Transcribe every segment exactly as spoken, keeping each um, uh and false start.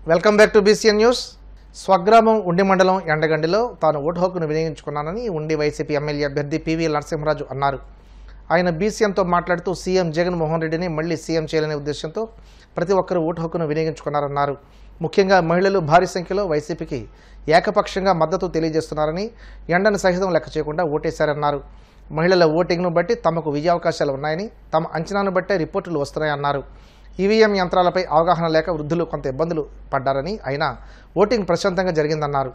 Welcome back to BCN news. స్వగ్రామం ఉండి మండలం ఎండగండిలో తాను ఓటు హక్కును వినియోగించుకున్నానని ఉండి వైసీపీ ఎమ్మెల్యే అభ్యర్థి పివి నరసింహరాజు అన్నారు. ఆయన బీసీఎన్తో మాట్లాడుతూ సీఎం జగన్మోహన్ రెడ్డిని మళ్లీ సీఎం చేయాలనే ఉద్దేశంతో ప్రతి ఒక్కరూ ఓటు హక్కును వినియోగించుకున్నారన్నారు. ముఖ్యంగా మహిళలు భారీ సంఖ్యలో వైసీపీకి ఏకపక్షంగా మద్దతు తెలియజేస్తున్నారని, ఎండను సహితం లెక్క చేయకుండా ఓటేశారన్నారు. మహిళల ఓటింగ్ను బట్టి తమకు విజయావకాశాలు ఉన్నాయని, తమ అంచనాను బట్టే రిపోర్టులు వస్తున్నాయన్నారు. ఈవీఎం యంత్రాలపై అవగాహన లేక వృద్ధులు కొంత ఇబ్బందులు పడ్డారని, అయినా ఓటింగ్ ప్రశాంతంగా జరిగిందన్నారు.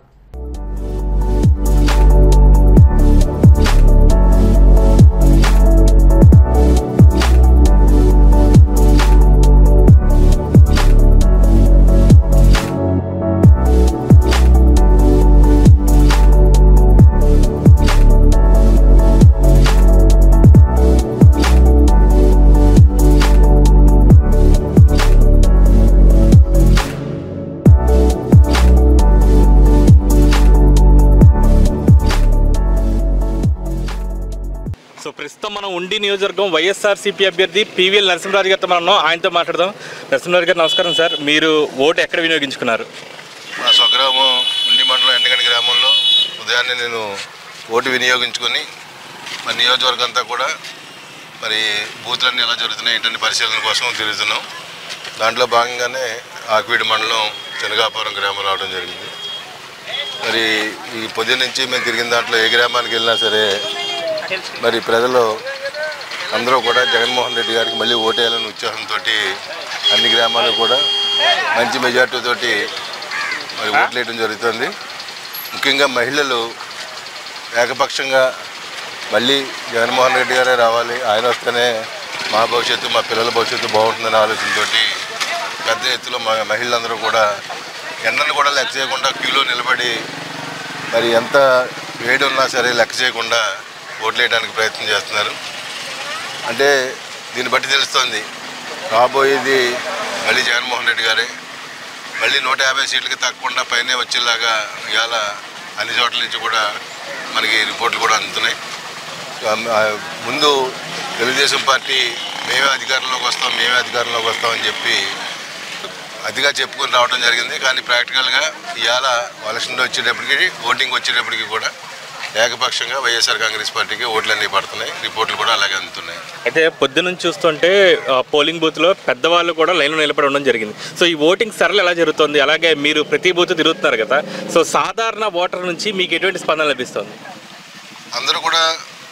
సో ప్రస్తుతం మనం ఉండి నియోజకవర్గం వైఎస్ఆర్సీపీ అభ్యర్థి పివిఎల్ నరసింహరాజు గారితో మనం ఆయనతో మాట్లాడదాం. నరసింహరాజు గారు నమస్కారం సార్. మీరు ఓటు ఎక్కడ వినియోగించుకున్నారు? మా స్వగ్రామం ఉండి మండలం ఎండగండి గ్రామంలో ఉదయాన్నే నేను ఓటు వినియోగించుకొని మన నియోజకవర్గం అంతా కూడా మరి బూతులన్నీ ఎలా జరుగుతున్నాయి ఏంటనే పరిశీలన కోసం తిరుగుతున్నాం. దాంట్లో భాగంగానే ఆకివీడు మండలం చెనగాపురం గ్రామం రావడం జరిగింది. మరి ఈ పొద్దున్న నుంచి మేము తిరిగిన దాంట్లో ఏ గ్రామానికి వెళ్ళినా సరే మరి ప్రజలు అందరూ కూడా జగన్మోహన్ రెడ్డి గారికి మళ్ళీ ఓటేయాలని ఉత్సాహంతో అన్ని గ్రామాలు కూడా మంచి మెజార్టీతో మరి ఓట్లేయడం జరుగుతుంది. ముఖ్యంగా మహిళలు ఏకపక్షంగా మళ్ళీ జగన్మోహన్ రెడ్డి గారే రావాలి, ఆయన వస్తేనే మా భవిష్యత్తు మా పిల్లల భవిష్యత్తు బాగుంటుందనే ఆలోచనతో పెద్ద ఎత్తులో మా మహిళలందరూ కూడా ఎండను కూడా లెక్క చేయకుండా క్యూలో నిలబడి మరి ఎంత వేడి ఉన్నా సరే లెక్క చేయకుండా ఓట్లేయడానికి ప్రయత్నం చేస్తున్నారు. అంటే దీన్ని బట్టి తెలుస్తోంది రాబోయేది మళ్ళీ జగన్మోహన్ రెడ్డి గారే. మళ్ళీ నూట యాభై సీట్లకి తగ్గకుండా పైనే వచ్చేలాగా ఇవాళ అన్ని చోట్ల నుంచి కూడా మనకి రిపోర్ట్లు కూడా అందుతున్నాయి. ముందు తెలుగుదేశం పార్టీ మేమే అధికారంలోకి వస్తాం మేమే అధికారంలోకి వస్తామని చెప్పి అదిగా చెప్పుకొని రావడం జరిగింది. కానీ ప్రాక్టికల్గా ఇవాళ ఎలక్షన్ వచ్చేటప్పటికి ఓటింగ్ వచ్చేటప్పటికి కూడా ఏకపక్షంగా వైఎస్ఆర్ కాంగ్రెస్ పార్టీకి ఓట్లన్నీ పడుతున్నాయి, రిపోర్ట్లు కూడా అలాగే అందుతున్నాయి. అయితే పొద్దున్న నుంచి చూస్తుంటే పోలింగ్ బూత్లో పెద్దవాళ్ళు కూడా లైన్లో నిలబడి ఉండడం జరిగింది. సో ఈ ఓటింగ్ సరళ ఎలా జరుగుతుంది? అలాగే మీరు ప్రతి బూత్ తిరుగుతున్నారు కదా, సో సాధారణ ఓటర్ నుంచి మీకు ఎటువంటి స్పందన లభిస్తుంది? అందరూ కూడా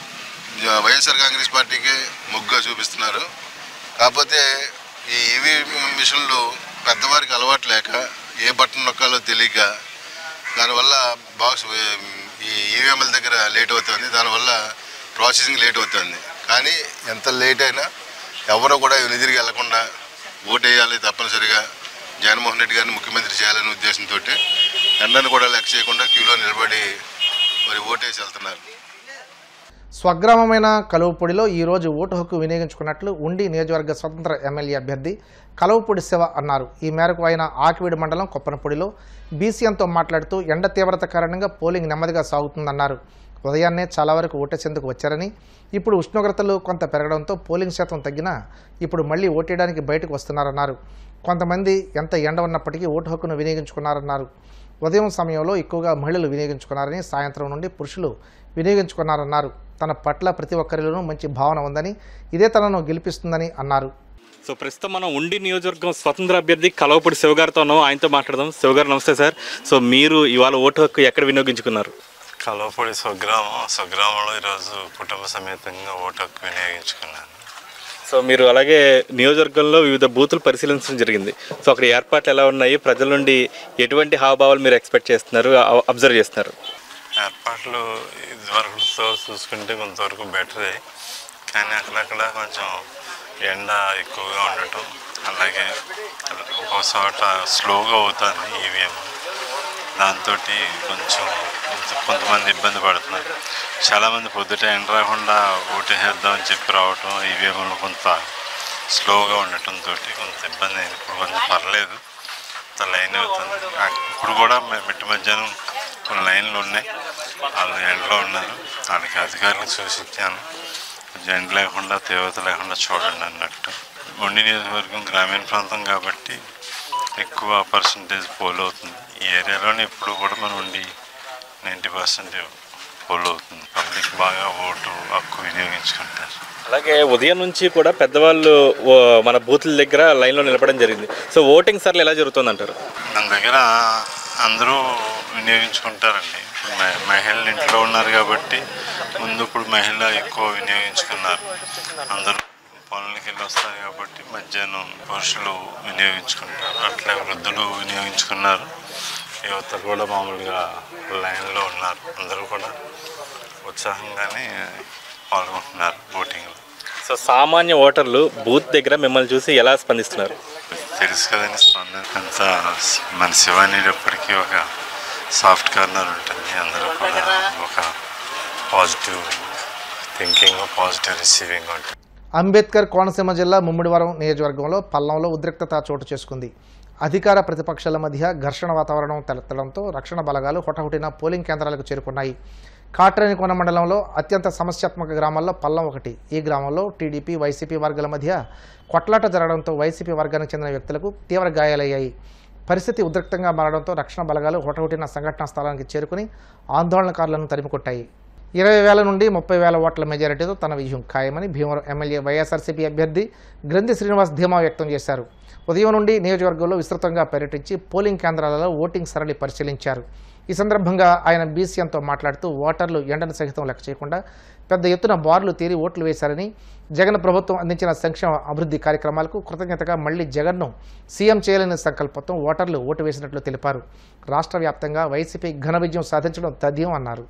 వైఎస్ఆర్ కాంగ్రెస్ పార్టీకి మొగ్గుగా చూపిస్తున్నారు. కాకపోతే ఈ ఈవీఎం మిషన్లు పెద్దవారికి అలవాటు లేక ఏ బటన్ నొక్కాలో తెలియక దానివల్ల బాక్స్ ఈ ఈవీఎంల దగ్గర లేట్ అవుతుంది, దానివల్ల ప్రాసెసింగ్ లేట్ అవుతుంది. కానీ ఎంత లేట్ అయినా ఎవరో కూడా వెనుదిరిగి వెళ్లకుండా ఓటేయాలి తప్పనిసరిగా జగన్మోహన్ రెడ్డి గారిని ముఖ్యమంత్రి చేయాలనే ఉద్దేశంతో ఎండను కూడా లెక్క చేయకుండా క్యూలో నిలబడి మరి ఓటేసి వెళ్తున్నారు. స్వగ్రామమైన కలువపూడిలో ఈరోజు ఓటు హక్కు వినియోగించుకున్నట్లు ఉండి నియోజకవర్గ స్వతంత్ర ఎమ్మెల్యే అభ్యర్థి కలువపూడి శివ అన్నారు. ఈ మేరకు ఆయన ఆకివీడు మండలం కొప్పనపూడిలో బీసీఎన్తో మాట్లాడుతూ ఎండ తీవ్రత కారణంగా పోలింగ్ నెమ్మదిగా సాగుతుందన్నారు. ఉదయాన్నే చాలా వరకు ఓటేసేందుకు వచ్చారని, ఇప్పుడు ఉష్ణోగ్రతలు కొంత పెరగడంతో పోలింగ్ శాతం తగ్గినా ఇప్పుడు మళ్లీ ఓటేయడానికి బయటకు వస్తున్నారన్నారు. కొంతమంది ఎంత ఎండ ఉన్నప్పటికీ ఓటు హక్కును వినియోగించుకున్నారన్నారు. ఉదయం సమయంలో ఎక్కువగా మహిళలు వినియోగించుకున్నారని, సాయంత్రం నుండి పురుషులు వినియోగించుకున్నారన్నారు. తన పట్ల ప్రతి ఒక్కరిలోనూ మంచి భావన ఉందని, ఇదే తనను గెలిపిస్తుందని అన్నారు. సో ప్రస్తుతం మనం ఉండి నియోజకవర్గం స్వతంత్ర అభ్యర్థి కలవపూడి శివ గారితో ఉన్నాం. ఆయనతో మాట్లాడదాం. శివ గారు నమస్తే సార్. సో మీరు ఇవాళ ఓటు హక్కు ఎక్కడ వినియోగించుకున్నారు? కలవపూడి స్వగ్రామం స్వగ్రామంలో ఈరోజు కుటుంబ సమేతంగా ఓటు హక్కు వినియోగించుకున్నాను. సో మీరు అలాగే నియోజకవర్గంలో వివిధ బూతులు పరిశీలించడం జరిగింది. సో అక్కడ ఏర్పాట్లు ఎలా ఉన్నాయి? ప్రజల నుండి ఎటువంటి హావభావాలు మీరు ఎక్స్పెక్ట్ చేస్తున్నారు, అబ్జర్వ్ చేస్తున్నారు? ఏర్పాట్లు ఇదివరకుతో చూసుకుంటే కొంతవరకు బెటరే, కానీ అక్కడక్కడ కొంచెం ఎండ ఎక్కువగా ఉండటం, అలాగే ఒక చోట స్లోగా అవుతుంది ఈవీఎం, దాంతో కొంచెం కొంతమంది ఇబ్బంది పడుతున్నారు. చాలామంది పొద్దుట ఎండ రాకుండా ఓటేసేద్దామని చెప్పి రావటం, ఈవీఎంలో కొంత స్లోగా ఉండటంతో కొంత ఇబ్బంది అయింది. ఇప్పుడు కొంచెం పర్లేదు, అంత లైన్ అవుతుంది. ఇప్పుడు కూడా మిట్ట మధ్యాహ్నం కొన్ని లైన్లు ఉన్నాయి, వాళ్ళు ఎండలో ఉన్నారు. వాళ్ళకి అధికారులకు సూచించాను కొంచెం ఎండ లేకుండా తీవ్రత లేకుండా చూడండి అన్నట్టు. ఉండి నియోజకవర్గం గ్రామీణ ప్రాంతం కాబట్టి ఎక్కువ పర్సంటేజ్ పోల్ అవుతుంది. ఈ ఏరియాలోనే ఇప్పుడు కూడా మనం ఉండి నైంటీ పర్సెంట్ పోల్ అవుతుంది. పబ్లిక్ బాగా ఓటు హక్కు వినియోగించుకుంటారు. అలాగే ఉదయం నుంచి కూడా పెద్దవాళ్ళు మన బూత్ల దగ్గర లైన్లో నిలబడడం జరిగింది. సో ఓటింగ్ సర్లు ఎలా జరుగుతుంది అంటారు? మన దగ్గర అందరూ వినియోగించుకుంటారండి. మహిళలు ఇంట్లో ఉన్నారు కాబట్టి ముందు ఇప్పుడు మహిళ ఎక్కువ వినియోగించుకున్నారు. అందరూ పనులకి వెళ్ళి వస్తారు కాబట్టి మధ్యాహ్నం పురుషులు వినియోగించుకుంటారు. అట్లా వృద్ధులు వినియోగించుకున్నారు. యువత కూడా మామూలుగా లైన్లో ఉన్నారు. అందరూ కూడా ఉత్సాహంగానే పాల్గొంటున్నారు ఓటింగ్లో. సో సామాన్య ఓటర్లు బూత్ దగ్గర మిమ్మల్ని చూసి ఎలా స్పందిస్తున్నారు? తెలుసు కదండి, స్పందన అంతా మన శివానేటప్పటికీ ఒక సాఫ్ట్ కార్నర్ ఉంటుంది. అందరూ కూడా ఒక పాజిటివ్ థింకింగ్, పాజిటివ్ రిసీవింగ్ ఉంటుంది. అంబేద్కర్ కోనసీమ జిల్లా ముమ్మిడివరం నియోజకవర్గంలో పల్లంలో ఉద్రిక్తత చోటు చేసుకుంది. అధికార ప్రతిపక్షాల మధ్య ఘర్షణ వాతావరణం తలెత్తడంతో రక్షణ బలగాలు హుటాహుటిన పోలింగ్ కేంద్రాలకు చేరుకున్నాయి. కాట్రేనికోన మండలంలో అత్యంత సమస్యాత్మక గ్రామాల్లో పల్లం ఒకటి. ఈ గ్రామంలో టీడీపీ, వైసీపీ వర్గాల మధ్య కొట్లాట జరగడంతో వైసీపీ వర్గానికి చెందిన వ్యక్తులకు తీవ్ర గాయాలయ్యాయి. పరిస్థితి ఉద్రిక్తంగా మారడంతో రక్షణ బలగాలు హుటాహుటిన సంఘటనా స్థలానికి చేరుకుని ఆందోళనకారులను తరిమికొట్టాయి. ఇరవై వేల నుండి ముప్పై వేల ఓట్ల మెజారిటీతో తన విజయం ఖాయమని భీమవరం ఎమ్మెల్యే వైఎస్ఆర్సీపీ అభ్యర్థి గ్రంథి శ్రీనివాస్ ధీమా వ్యక్తం చేశారు. ఉదయం నుండి నియోజకవర్గంలో విస్తృతంగా పర్యటించి పోలింగ్ కేంద్రాలలో ఓటింగ్ సరళి పరిశీలించారు. ఈ సందర్భంగా ఆయన బీసీఎంతో మాట్లాడుతూ ఓటర్లు ఎండను సహితం లెక్క చేయకుండా పెద్ద ఎత్తున బార్లు తీరి ఓట్లు వేశారని, జగన్ ప్రభుత్వం అందించిన సంక్షేమ అభివృద్ధి కార్యక్రమాలకు కృతజ్ఞతగా మళ్లీ జగన్ను సీఎం చేయాలనే సంకల్పంతో ఓటర్లు ఓటు వేసినట్లు తెలిపారు. రాష్ట్ర వ్యాప్తంగా వైసీపీ ఘన విజయం సాధించడం తథ్యం అన్నారు.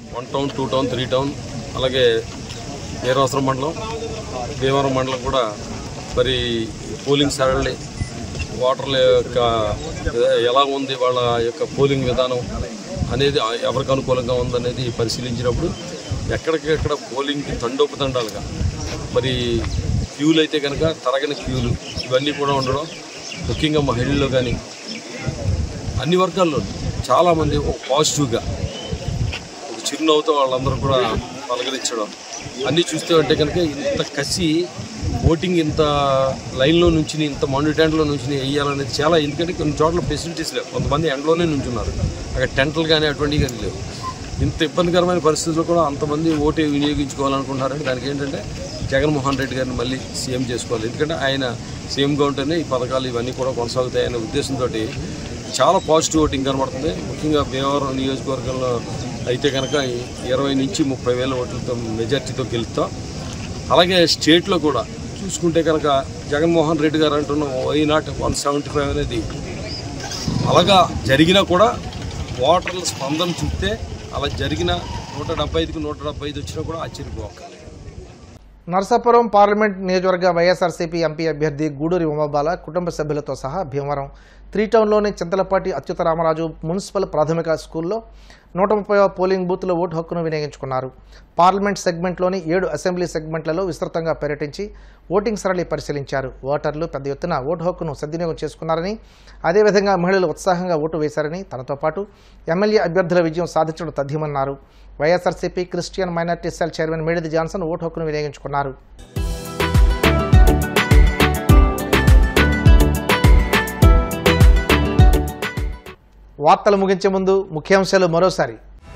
One town two town three town అలాగే వీరవసరం మండలం భీమవరం మండలం కూడా మరి పోలింగ్ సరళి ఓటర్ల యొక్క ఎలా ఉంది వాళ్ళ యొక్క పోలింగ్ విధానం అనేది ఎవరికి అనుకూలంగా ఉందనేది పరిశీలించినప్పుడు ఎక్కడికెక్కడ పోలింగ్కి తండోపతండాలుగా మరి క్యూలు అయితే కనుక తరగని క్యూలు ఇవన్నీ కూడా ఉండడం, ముఖ్యంగా మహిళల్లో కానీ అన్ని వర్గాల్లో చాలామంది ఒక పాజిటివ్గా ఒక చిరునవ్వుతో వాళ్ళందరూ కూడా పలకరించడం అన్నీ చూస్తే అంటే కనుక ఇంత కసి ఓటింగ్ ఇంత లైన్లో నుంచి ఇంత మానిటెంట్లో నుంచి వేయాలనేది చాలా, ఎందుకంటే కొన్ని చోట్ల ఫెసిలిటీస్ లేవు, కొంతమంది ఎండలోనే నుంచున్నారు, అక్కడ టెంట్లు కానీ అటువంటివి కానీ లేవు. ఇంత ఇబ్బందికరమైన పరిస్థితుల్లో కూడా అంతమంది ఓటు వినియోగించుకోవాలనుకుంటున్నారంటే దానికి ఏంటంటే జగన్మోహన్ రెడ్డి గారిని మళ్ళీ సీఎం చేసుకోవాలి, ఎందుకంటే ఆయన సీఎంగా ఉంటేనే ఈ పథకాలు ఇవన్నీ కూడా కొనసాగుతాయనే ఉద్దేశంతో చాలా పాజిటివ్ ఓటింగ్ కనబడుతుంది. ముఖ్యంగా భీమవరం నియోజకవర్గంలో అయితే కనుక ఇరవై నుంచి ముప్పై వేల ఓట్లతో మెజార్టీతో గెలుస్తాం. అలాగే స్టేట్లో కూడా చూసుకుంటే కనుక జగన్మోహన్ రెడ్డి గారు అంటున్న why not one seventy five అనేది అలాగా జరిగినా కూడా ఓటర్ల స్పందన చూస్తే అలా జరిగిన నూట డెబ్బై ఐదుకి నూట డెబ్బై ఐదు వచ్చినా కూడా ఆశ్చర్యపోవాలి. నరసాపురం పార్లమెంట్ నియోజకవర్గ వైఎస్ఆర్సీపీ ఎంపీ అభ్యర్థి గూడూరి ఉమాబాల కుటుంబ సభ్యులతో సహా భీమవరం త్రీ టౌన్లోని చింతలపాటి అచ్యుతరామరాజు మున్సిపల్ ప్రాథమిక స్కూల్లో నూట ముప్పై పోలింగ్ బూత్లో ఓటు హక్కును వినియోగించుకున్నారు. పార్లమెంట్ సెగ్మెంట్లోని ఏడు అసెంబ్లీ సెగ్మెంట్లలో విస్తృతంగా పర్యటించి ఓటింగ్ సరళి పరిశీలించారు. ఓటర్లు పెద్ద ఎత్తున ఓటు హక్కును సద్వినియోగం చేసుకున్నారని, అదేవిధంగా మహిళలు ఉత్సాహంగా ఓటు వేశారని, తనతో పాటు ఎమ్మెల్యే అభ్యర్థుల విజయం సాధించడం తథ్యమన్నారు. YSRCP christian minority cell chairman Medidi Johnson ఓటు హక్కును వినియోగించుకున్నారు. వార్తలు ముగించే ముందు ముఖ్యాంశాలు మరోసారి.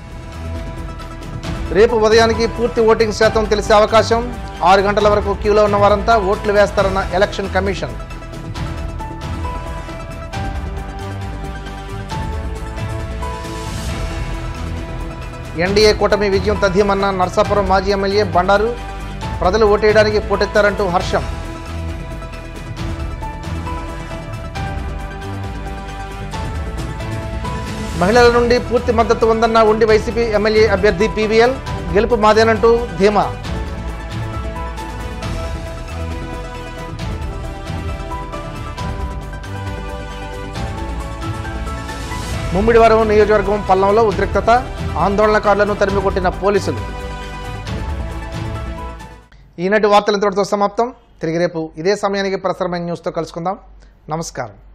రేపు ఉదయానికి పూర్తి ఓటింగ్ శాతం తెలిసే అవకాశం. ఆరు గంటల వరకు క్యూలో ఉన్న వారంతా ఓట్లు వేస్తారన్న ఎలక్షన్ కమిషన్. ఎన్డీఏ కూటమి విజయం తథ్యమన్న నర్సాపురం మాజీ ఎమ్మెల్యే బండారు. ప్రజలు ఓటేయడానికి పోటెత్తారంటూ హర్షం. మహిళల నుండి పూర్తి మద్దతు ఉందన్న ఉండి వైసీపీ ఎమ్మెల్యే అభ్యర్థి పీవీఎల్. గెలుపు మాదేనంటూ ధీమా. ముమ్మిడివరం నియోజకవర్గం పల్లంలో ఉద్రిక్తత. ఆందోళనకారులను తరిమికొట్టిన పోలీసులు. ఈనాటి వార్తలు ఇంతటితో సమాప్తం. తిరిగి రేపు ఇదే సమయానికి ప్రసారమైన న్యూస్తో కలుసుకుందాం. నమస్కారం.